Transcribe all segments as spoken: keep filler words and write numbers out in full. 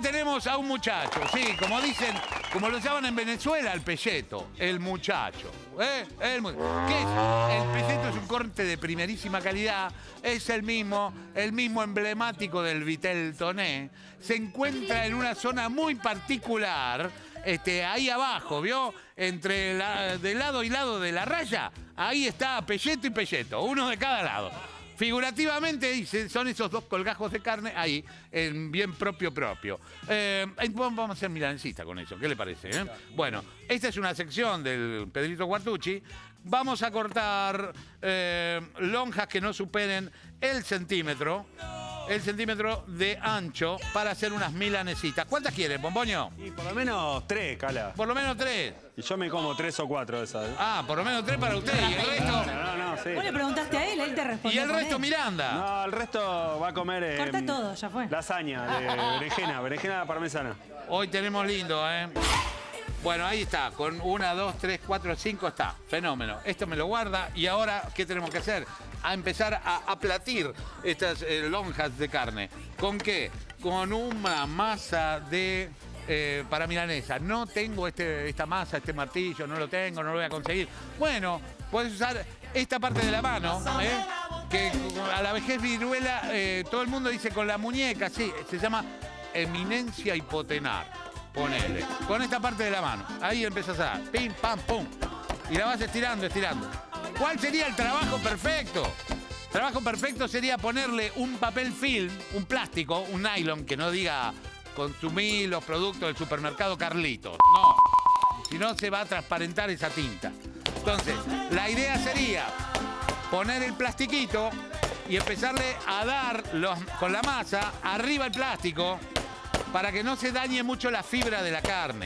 tenemos a un muchacho, sí, como dicen, como lo llaman en Venezuela, el pelleto, el muchacho. ¿eh? El mu- ¿Qué es? El pelleto es un corte de primerísima calidad, es el mismo, el mismo emblemático del Vitel Toné. Se encuentra en una zona muy particular, este, ahí abajo, ¿vio? Entre la, de lado y lado de la raya, ahí está pelleto y pelleto, uno de cada lado. Figurativamente, dice, son esos dos colgajos de carne ahí, en bien propio propio. Eh, vamos a hacer milanesita con eso, ¿qué le parece? Eh? Bueno, esta es una sección del Pedrito Guartucci. Vamos a cortar eh, lonjas que no superen el centímetro, el centímetro de ancho para hacer unas milanesitas. ¿Cuántas quieres, Bomboño? Y por lo menos tres, Cala. Por lo menos tres. Y yo me como tres o cuatro de esas. Ah, por lo menos tres para usted. ¿Y el resto? No, no, sí. Vos le preguntaste a él, él te respondió. ¿Y el con resto, él. Miranda? No, el resto va a comer... Eh, Corta todo, ya fue. Lasaña de berenjena, berenjena parmesana. Hoy tenemos lindo, ¿eh? Bueno, ahí está, con una, dos, tres, cuatro, cinco está. Fenómeno. Esto me lo guarda y ahora, ¿qué tenemos que hacer? A empezar a aplatir estas eh, lonjas de carne. ¿Con qué? Con una masa de... Eh, para milanesa. No tengo este, esta masa, este martillo, no lo tengo, no lo voy a conseguir. Bueno, puedes usar esta parte de la mano, ¿eh? Que a la vejez viruela, eh, todo el mundo dice con la muñeca, sí, se llama eminencia hipotenar. Ponele. Con esta parte de la mano. Ahí empiezas a dar. Pim, pam, pum. Y la vas estirando, estirando. ¿Cuál sería el trabajo perfecto? Trabajo perfecto sería ponerle un papel film, un plástico, un nylon que no diga consumir los productos del supermercado Carlitos. No. Si no, se va a transparentar esa tinta. Entonces, la idea sería poner el plastiquito y empezarle a dar los, con la masa arriba el plástico para que no se dañe mucho la fibra de la carne.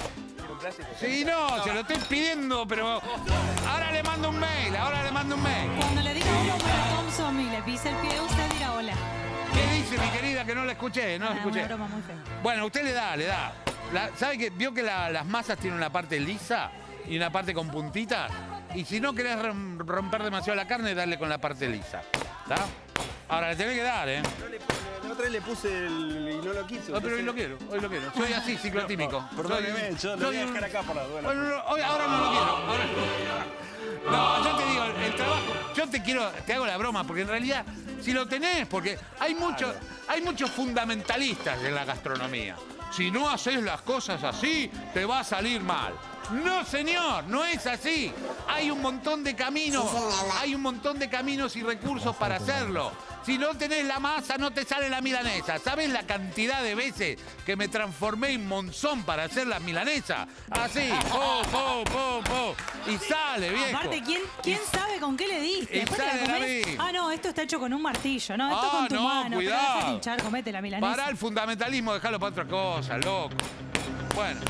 Sí, no, se lo estoy pidiendo, pero ahora le mando un mail, ahora le mando un mail. Cuando le diga hola a Homero Thompson y le pise el pie, usted dirá hola. ¿Qué dice, mi querida, que no la escuché? No la Ah, escuché. una broma muy fea. Bueno, usted le da, le da. La- ¿Sabe que vio que la- las masas tienen una parte lisa y una parte con puntitas? Y si no querés rom- romper demasiado la carne, darle con la parte lisa. ¿Está? Ahora le tenés que dar, ¿eh? No le- La otra vez le puse el... y no lo quiso. No, pero hoy lo quiero, hoy lo quiero. Soy así, ciclotímico. Perdóneme, yo lo voy a dejar acá por la duela. Bueno, no, hoy- ahora no lo quiero. Ahora... No, yo te digo, el trabajo, yo te quiero, te hago la broma, porque en realidad, si lo tenés, porque hay muchos, hay muchos fundamentalistas en la gastronomía. Si no haces las cosas así, te va a salir mal. No, señor, no es así. Hay un montón de caminos, hay un montón de caminos y recursos para hacerlo. Si no tenés la masa, no te sale la milanesa. ¿Sabes la cantidad de veces que me transformé en monzón para hacer las milanesas? Así, po, po, po, po. Y sale, viejo. Aparte, ¿quién, quién sabe con qué le diste? y Después te la sale, comés. David. Ah, no, esto está hecho con un martillo. No, esto Ah, con tu no, mano. cuidado. Pero dejate hinchar, comete la milanesa. Pará el fundamentalismo, déjalo para otra cosa, loco. Bueno.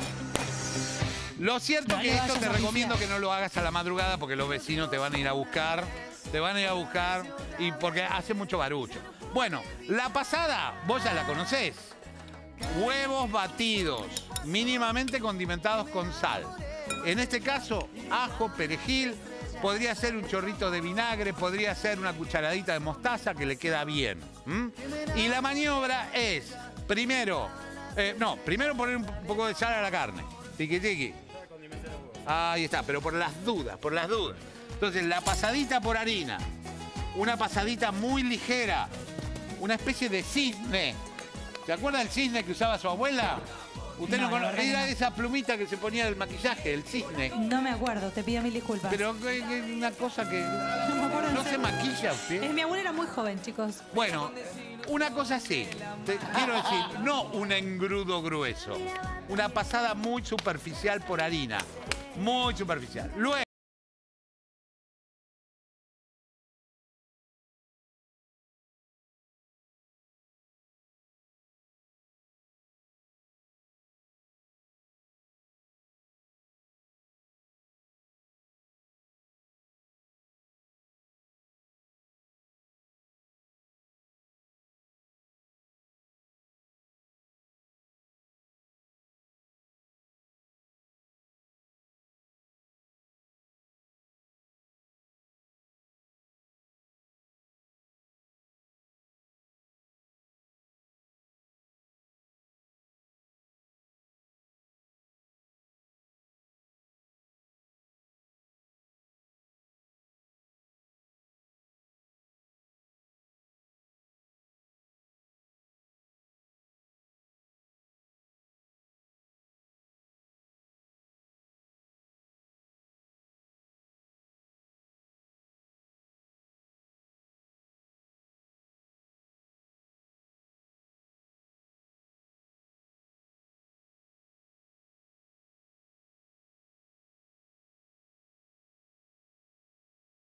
Lo cierto No que le esto vayas te a recomiendo viciar. que no lo hagas a la madrugada porque los vecinos te van a ir a buscar. Te van a ir a buscar y porque hace mucho barullo. Bueno, la pasada, vos ya la conocés. Huevos batidos, mínimamente condimentados con sal. En este caso, ajo, perejil, podría ser un chorrito de vinagre, podría ser una cucharadita de mostaza que le queda bien. ¿m? Y la maniobra es, primero, eh, no, primero poner un poco de sal a la carne. Tiqui, tiqui. Ahí está, pero por las dudas, por las dudas. Entonces, la pasadita por harina, una pasadita muy ligera, una especie de cisne. ¿Se acuerda del cisne que usaba su abuela? Usted no, No, la conoce, verdad que era no. esa plumita que se ponía del maquillaje, el cisne. No me acuerdo, te pido mil disculpas. Pero eh, eh, una cosa que no me acuerdo en no se serio. maquilla Eh, usted. mi abuela era muy joven, chicos. Bueno, una cosa así, te quiero decir, no un engrudo grueso, una pasada muy superficial por harina, muy superficial. Luego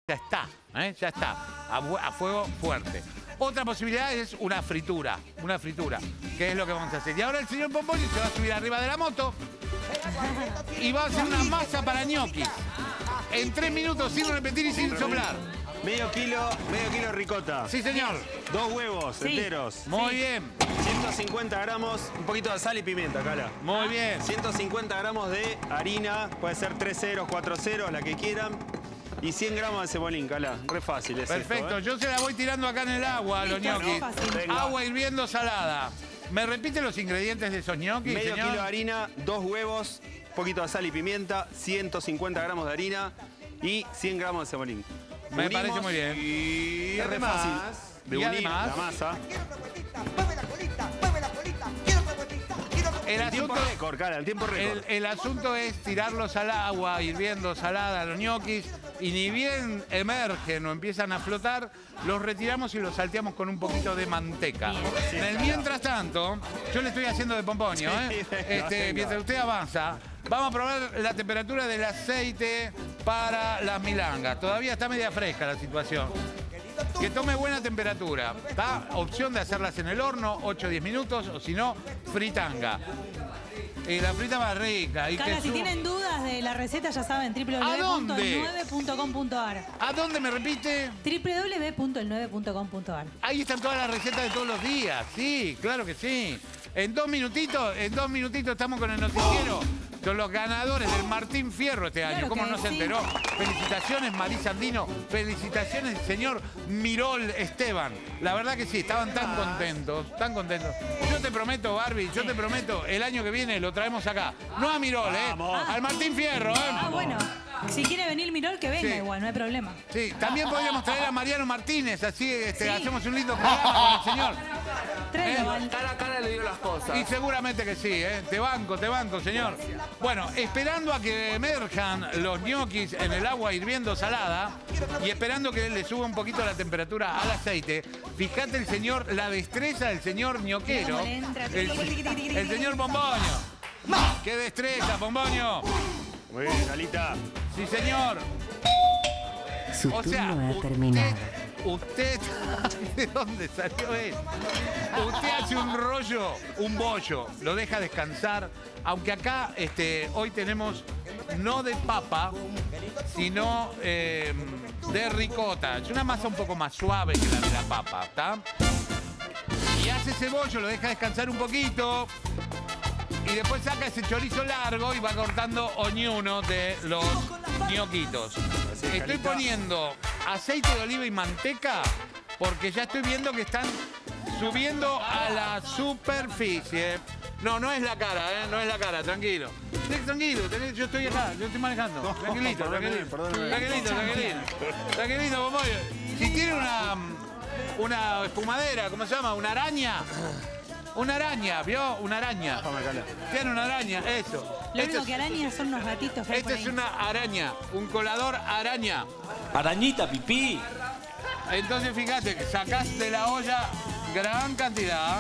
Ya está, ¿eh? Ya está, a, a fuego fuerte. Otra posibilidad es una fritura, una fritura, que es lo que vamos a hacer. Y ahora el señor Pompoño se va a subir arriba de la moto y va a hacer una masa para ñoquis. En tres minutos, sin repetir y sin soplar. Medio kilo, medio kilo de ricota. Sí, señor. Dos huevos Sí. enteros. Muy Sí. bien, ciento cincuenta gramos, un poquito de sal y pimienta, Cala. muy bien. ciento cincuenta gramos de harina, puede ser tres ceros, cuatro ceros, la que quieran. Y cien gramos de cebolín, Cala. Re fácil es Perfecto, esto, ¿eh? yo se la voy tirando acá en el agua a los Listo, ñoquis. fácil. Venga. Agua hirviendo salada. ¿Me repite los ingredientes de esos ñoquis, Medio señor? kilo de harina, dos huevos, un poquito de sal y pimienta, ciento cincuenta gramos de harina y cien gramos de cebolín. Me parece muy bien. Y es re además- fácil de y unir además- la masa. Mueve la colita, mueve la colita, quiero propuesta, quiero El El tiempo asunto, récord, Cala, el tiempo récord. el, el asunto es tirarlos al agua, hirviendo salada, los ñoquis, y ni bien emergen o empiezan a flotar, los retiramos y los salteamos con un poquito de manteca. En el mientras tanto, yo le estoy haciendo de pompoño, ¿eh? Sí, venga, Este, venga. mientras usted avanza, vamos a probar la temperatura del aceite para las milangas. Todavía está media fresca la situación. Que tome buena temperatura. ¿Está? Opción de hacerlas en el horno, ocho o diez minutos, o si no, fritanga. Y la frita más rica. Y Cara, que si su- tienen dudas de la receta, ya saben, w w w punto dónde? el nueve punto com punto a r. ¿A dónde me repite? w w w punto el nueve punto com punto a r. Ahí están todas las recetas de todos los días. Sí, claro que sí. En dos minutitos, en dos minutitos estamos con el noticiero. Son los ganadores del Martín Fierro este año. Claro ¿Cómo que no se sí. enteró? Felicitaciones, Marisa Andino. Felicitaciones, señor Mirol Esteban. La verdad que sí, estaban tan contentos, tan contentos. Yo te prometo, Barbie, yo te prometo, el año que viene lo traemos acá. No a Mirol, ¿eh? Vamos. Al Martín Fierro, ¿eh? Ah, bueno. Si quiere venir Mirol, que venga Sí. igual, no hay problema. Sí, también podríamos traer a Mariano Martínez, así este, Sí. hacemos un lindo programa con el señor. Tráelo, Eh, Val. Cara a cara le digo las cosas. Y seguramente que sí, ¿eh? Te banco, te banco, señor. Bueno, esperando a que emerjan los ñoquis en el agua hirviendo salada y esperando que le suba un poquito la temperatura al aceite, fíjate el señor, la destreza del señor ñoquero, Mira cómo le entra. el, el señor Pomboño. ¡Qué destreza, Pomboño! Muy bien, Calita. Sí, señor. Su O sea, turno ha usted, terminado. usted, ¿de dónde salió él? Usted hace un rollo, un bollo, lo deja descansar, aunque acá este, hoy tenemos no de papa, sino eh, de ricota. Es una masa un poco más suave que la de la papa, ¿está? Y hace ese bollo, lo deja descansar un poquito. Y después saca ese chorizo largo y va cortando oñuno de los ñoquitos. Estoy Calita. poniendo aceite de oliva y manteca porque ya estoy viendo que están subiendo a la superficie. No, no es la cara, ¿eh? No es la cara, tranquilo. Sí, tranquilo, tranquilo, yo estoy acá, yo estoy manejando. Tranquilito, perdóneme, tranquilito. perdóneme. Tranquilito, tranquilito. Tranquilito, Pompoño. Si tiene una, una espumadera, ¿cómo se llama? Una araña. Una araña, ¿vio? Una araña. Déjame, Cala. Tiene una araña, eso. Lo Esto único es, que arañas son los gatitos que hay esto por es ahí. una araña, un colador araña. Arañita, pipí. Entonces, fíjate, sacás de la olla gran cantidad.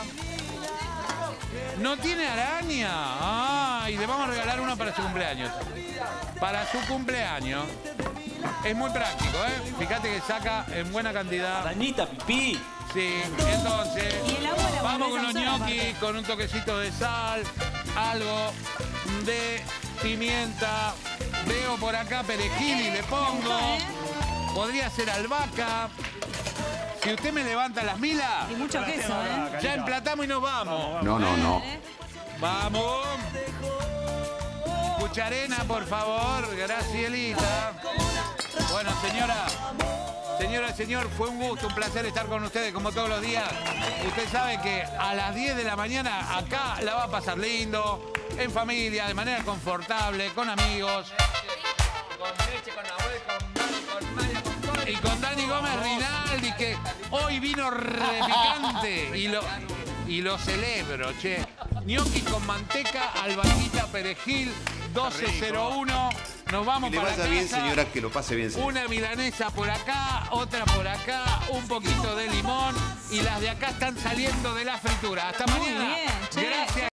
No tiene araña. Ah, y le vamos a regalar una para su cumpleaños. Para su cumpleaños. Es muy práctico, ¿eh? Fíjate que saca en buena cantidad. Arañita, pipí. Sí, entonces Y el agua la vamos con volvés los a usar, ñoquis, aparte. con un toquecito de sal, algo de pimienta. Veo por acá perejil y le pongo. ¿eh? Podría ser albahaca. Si usted me levanta las milas, Y mucho queso, ¿eh? ya emplatamos y nos vamos. No, no, no. ¿Eh? Vamos. Cucharena, por favor. Gracielita. Bueno, señora. Señora, señor, fue un gusto, un placer estar con ustedes como todos los días. Usted sabe que a las diez de la mañana acá la va a pasar lindo, en familia, de manera confortable, con amigos. Y con Dani Gómez Rinaldi, que hoy vino repicante y lo, y lo celebro, che. Gnocchi con manteca, albahaquita, perejil, doce cero uno. Nos vamos Que le para vaya bien, casa. señora, que lo pase bien, señora. Una milanesa por acá, otra por acá, un poquito de limón y las de acá están saliendo de la fritura. Hasta Muy mañana. bien, che. Gracias.